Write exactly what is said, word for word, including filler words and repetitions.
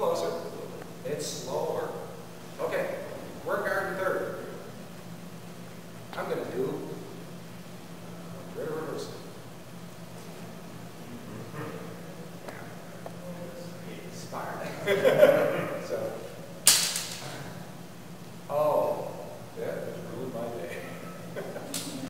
closer. It's slower. Okay, work guard and third. I'm going to do rear reversal. Inspired.